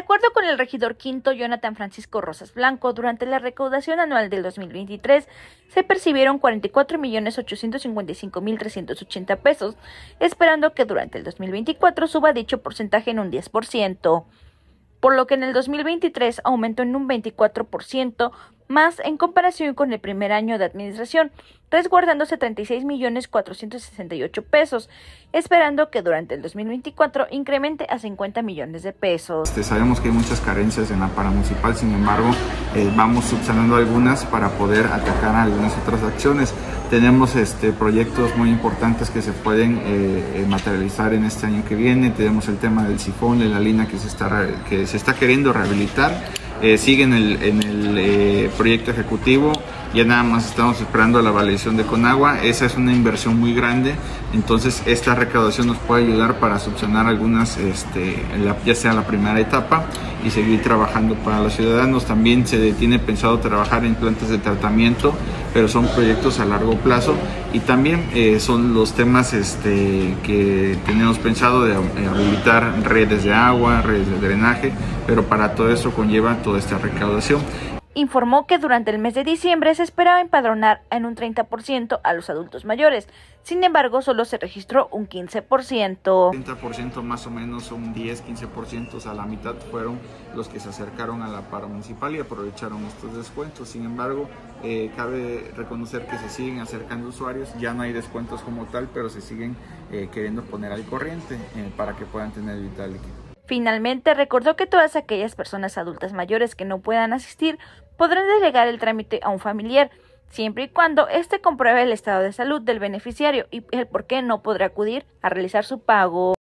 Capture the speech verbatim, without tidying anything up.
acuerdo con el regidor quinto Jonathan Francisco Rosas Blanco, durante la recaudación anual del dos mil veintitrés se percibieron cuarenta y cuatro millones ochocientos cincuenta y cinco mil trescientos ochenta pesos, esperando que durante el dos mil veinticuatro suba dicho porcentaje en un diez por ciento, por lo que en el dos mil veintitrés aumentó en un veinticuatro por ciento más en comparación con el primer año de administración, resguardándose treinta y seis millones cuatrocientos sesenta y ocho pesos, esperando que durante el dos mil veinticuatro incremente a cincuenta millones de pesos. Este, sabemos que hay muchas carencias en la paramunicipal, sin embargo, eh, vamos subsanando algunas para poder atacar algunas otras acciones. Tenemos este, proyectos muy importantes que se pueden eh, materializar en este año que viene. Tenemos el tema del sifón, de la línea que se está, que se está queriendo rehabilitar. Eh, sigue en el, en el eh, proyecto ejecutivo, ya nada más estamos esperando la validación de Conagua. Esa es una inversión muy grande, entonces esta recaudación nos puede ayudar para subsanar algunas, este, la, ya sea la primera etapa, y seguir trabajando para los ciudadanos. También se tiene pensado trabajar en plantas de tratamiento, pero son proyectos a largo plazo, y también eh, son los temas este, que tenemos pensado de habilitar redes de agua, redes de drenaje, pero para todo eso conlleva toda esta recaudación. Informó que durante el mes de diciembre se esperaba empadronar en un treinta por ciento a los adultos mayores, sin embargo solo se registró un quince por ciento. treinta por ciento más o menos, un diez a quince por ciento, o sea, la mitad fueron los que se acercaron a la paramunicipal y aprovecharon estos descuentos. Sin embargo, eh, cabe reconocer que se siguen acercando usuarios, ya no hay descuentos como tal, pero se siguen eh, queriendo poner al corriente eh, para que puedan tener vital líquido. Finalmente, recordó que todas aquellas personas adultas mayores que no puedan asistir podrán delegar el trámite a un familiar, siempre y cuando éste compruebe el estado de salud del beneficiario y el por qué no podrá acudir a realizar su pago.